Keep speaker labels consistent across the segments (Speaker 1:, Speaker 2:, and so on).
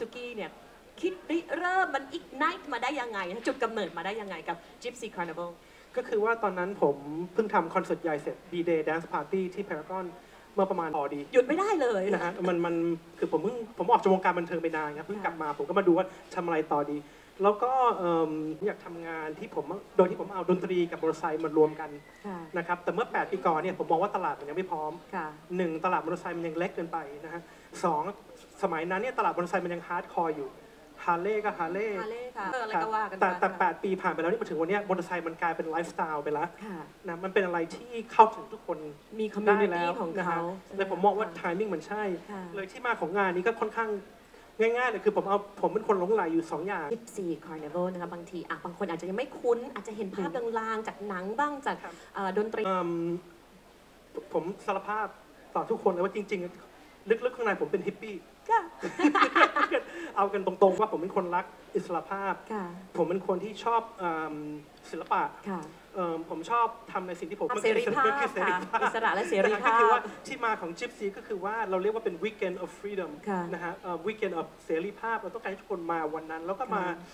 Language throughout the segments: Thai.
Speaker 1: กกี้เนี่ยคิดริเริ่มมันอีกไนท์มาได้ยังไงจุดกำเนิดมาได้ยังไงกับ Gypsy Carnival
Speaker 2: ก็คือว่าตอนนั้นผมเพิ่งทำคอนเสิร์ตใหญ่เสร็จ B-Day Dance Party ที่พารากอนเมื่อประมาณพอดี
Speaker 1: หยุดไม่ได้เลย
Speaker 2: นะฮะมันคือผมออกจากวงการบันเทิงไปนานครับเพิ่งกลับมาผมก็มาดูว่าทำอะไรต่อดีแล้วก็อยากทำงานที่ผมโดยที่ผมเอาดนตรีกับมอเตอร์ไซค์มารวมกันนะครับแต่เมื่อ8 ปีก่อนเนี่ยผมมองว่าตลาดมันยังไม่พร้อม1ตลาดมอเตอร์ไซค์มันยังเล็กเกินไปนะฮะ2สมัยนั้นเนี่ยตลาดมอเตอร์ไซค์มันยังฮาร์ดคอร์อยู่ฮาร์เลย์ก็ฮาร์เลย์
Speaker 1: อะไรก็ว่ากัน
Speaker 2: แต่8 ปีผ่านไปแล้วนี่มาถึงวันนี้มอเตอร์ไซค์มันกลายเป็นไลฟ์สไตล์ไปแล้วนะมันเป็นอะไรที่เข้าถึงทุกคน
Speaker 1: มีคอมมูนิตี้ของเขา
Speaker 2: เลยผมมองว่าไทมิ่งมันใช่เลยที่มาของงานนี้ก็ค่อนข้างง่ายๆเลยคือผมเป็นคนหลงไหลอยู่2อย่าง
Speaker 1: Gypsy Carnival นะคะบางทีบางคนอาจจะยังไม่คุ้นอาจจะเห็นภาพลางๆจากหนังบ้างจากดนตรี
Speaker 2: ผมสารภาพต่อทุกคนเลยว่าจริงๆลึกๆข้างในผมเป็นฮิปปี้เอากันตรงๆว่าผมเป็นคนรักอิสระภาพผมเป็นคนที่ชอบศิลปะผมชอบทำในสิ่งที่ผม
Speaker 1: เสรีภาพอิสระและเสรีภาพ
Speaker 2: คือว่าที่มาของ Gypsy ก็คือว่าเราเรียกว่าเป็น Weekend of Freedom นะฮะ Weekend of เสรีภาพเราต้องการให้ทุกคนมาวันนั้นแล้วก็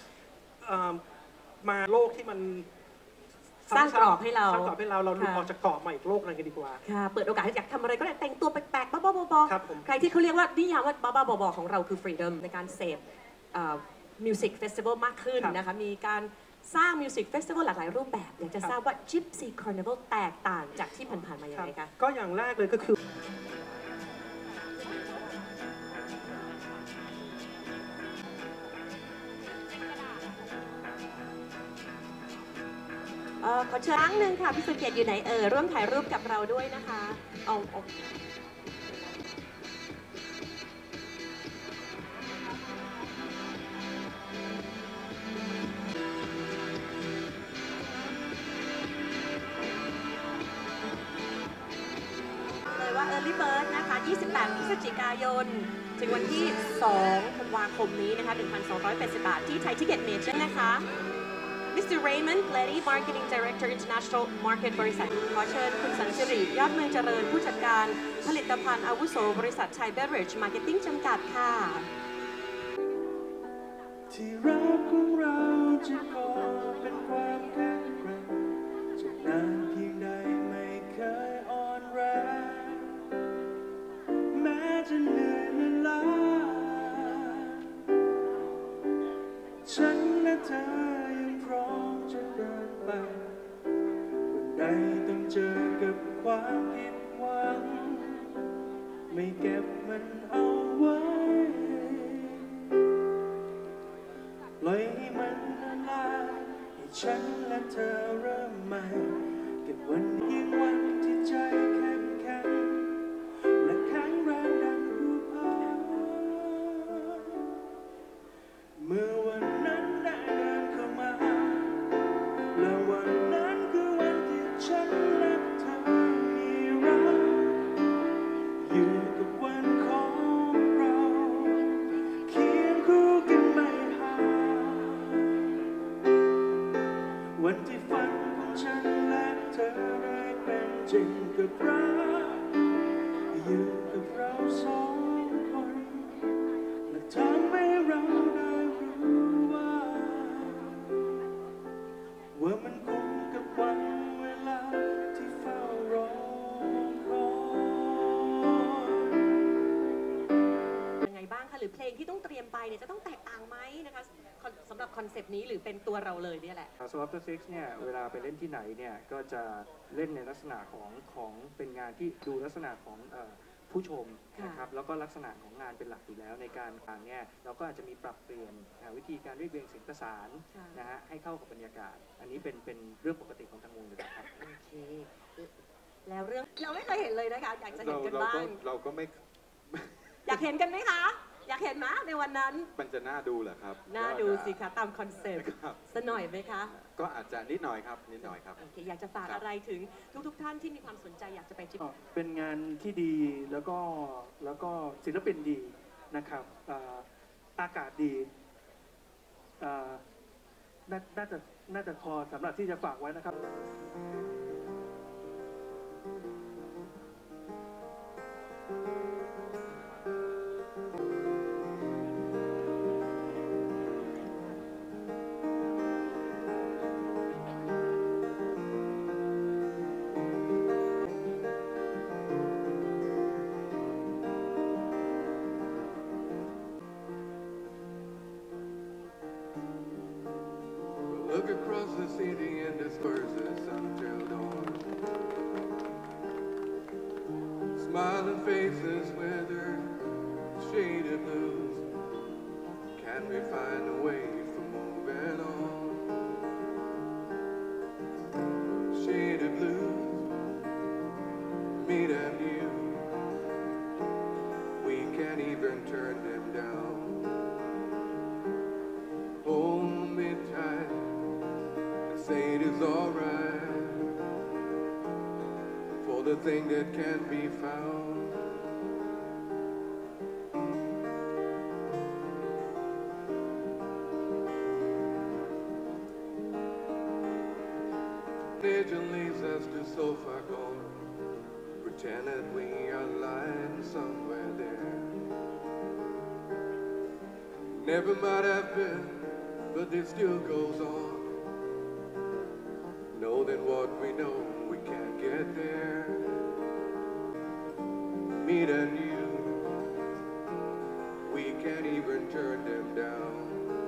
Speaker 2: มาโลกที่มัน
Speaker 1: สร้างกรอบให้เรา
Speaker 2: เราหลุดออกจากกรอบมาอีกโลกนึงกันดีกว่า
Speaker 1: เปิดโอกาสให้อยากทำอะไรก็ได้แต่งตัวแปลกๆบ้าๆบอๆใครที่เขาเรียกว่านิยามว่าบ้าๆบอๆของเราคือ freedom ในการเสพมิวสิกเฟสติวัลมากขึ้นนะคะมีการสร้างมิวสิกเฟสติวัลหลากหลายรูปแบบอยากจะทราบว่า Gypsy Carnival แตกต่างจากที่ผ่านๆมาอย่างไรคะ
Speaker 2: ก็อย่างแรกเลยก็คือ
Speaker 1: ขอเชิญครั้งหนึ่งค่ะพี่สุเกียรติอยู่ไหนร่วมถ่ายรูปกับเราด้วยนะคะเลยว่า Early Bird นะคะ28 พฤศจิกายนถึงวันที่2 ธันวาคมนี้นะคะ 1,280 บาทที่ไทยทิเก็ตเมเจอร์นะคะ Mr. Raymond Letty Marketing Director International Market บริษัทขอเชิญคุณสันสิริยอดเมืองเจริญผู้จัดการผลิตภัณฑ์อาวุโสบริษัทไทยเบเวอเรจมาร์เก็ตติ้งจำกัดค่ะ
Speaker 3: ที่รักของเราจะก่อเป็นความแข็งแกร่งจะนานเพียงใดไม่เคยอ่อนแรงแม้จะเหนื่อยล้าฉันและเธอยังพร้อมจะเดินไปวันใดต้องเจอกับความผิดหวังไม่เก็บมันเอาไว้ปล่อยให้มันละลายให้ฉันและเธอเริ่มใหม่เก็บวันยิ่งวันที่ใจเข้มแข็งและแข็งแรงดังภูเขาเมื่อวันนั้นได้เดินเข้ามาและวันนั้นคือวันที่ฉันและเธอมีรักอยู่กับวันของเราเคียงคู่กันไม่ห่างวันที่ฝันของฉันและเธอได้เป็นจริงกับรักอยู่กับเรา2 คนและทำให้เราได้รู้ว่ามันคุ้มกับวันเวลาที่เฝ้ารอคอย
Speaker 1: ยังไงบ้างคะหรือเพลงที่ต้องเตรียมไปเนี่ยจะต้องแตกต่างไหมนะคะสำหรับคอนเซปต์นี้หรือเป็นตัวเราเลยเนี่ยแหละ
Speaker 4: สำหรับ The Six เนี่ยเวลาไปเล่นที่ไหนเนี่ยก็จะเล่นในลักษณะของเป็นงานที่ดูลักษณะของผู้ชมนะครับแล้วก็ลักษณะของงานเป็นหลักอยู่แล้วในการเนี่ยเราก็อาจจะมีปรับเปลี่ยนวิธีการเรียบเรียงเสียงประสานนะฮะให้เข้ากับบรรยากาศอันนี้เป็นเรื่องปกติของทางวงเลยครับ
Speaker 1: โอเคแล้วเรื่องเราไม่เคยเห็นเลยนะคะอยากจะเห็นกันบ้าง
Speaker 5: เราก็ไม่
Speaker 1: อยากเห็นกันไหมคะอยากเห็นไหมในวันนั้น
Speaker 5: มันจะน่าดูเหรอครับ
Speaker 1: น่าดูสิคะตามคอนเซ็ปต์สักหน่อยไหมคะ
Speaker 5: ก็อาจจะนิดหน่อยครับนิดหน่อยครับ
Speaker 1: โอเคอยากจะฝากอะไรถึงทุกท่านที่มีความสนใจอยากจะไปจิบ
Speaker 2: เป็นงานที่ดีแล้วก็ศิลปินดีนะครับอากาศดีน่าจะพอสำหรับที่จะฝากไว้นะครับ
Speaker 6: look across the city and disperses until dawn. Smiling faces weathered, shaded blues. Can we find a way for moving on? Shaded blues, me and you. We can't even turn them down. Hold me tight and say it is alright for the thing that can't be found. Legend leads us to so far gone, pretend that we are lying somewhere there. Never might have been, but it still goes on. Know that what we know, we can't get there. Me and you, we can't even turn them down.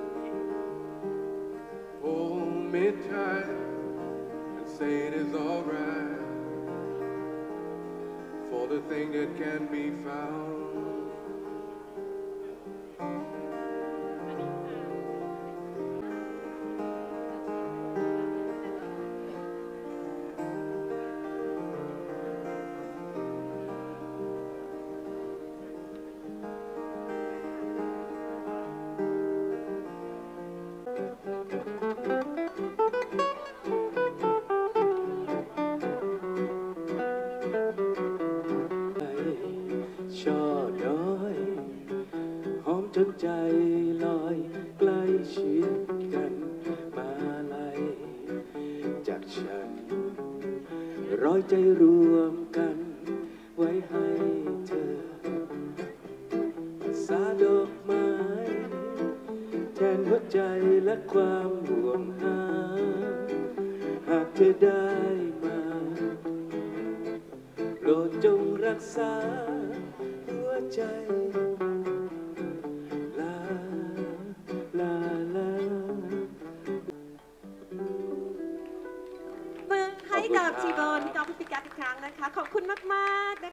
Speaker 6: Hold me tight and say it is alright for the thing that can't be found.
Speaker 3: ช่อน้อยหอมจนใจลอยใกล้ชิดกันมาลัยจากฉันร้อยใจรวมกันไว้ให้เธอสาดอกไม้แทนหัวใจและความห่วงหาหากเธอได้มาโปรดจงรักษาหัวใจลาลาลา
Speaker 1: มือให้กับชีบอนพี่ก๊อฟพี่กั๊กอีกครั้งนะคะ ขอบคุณมากๆนะคะ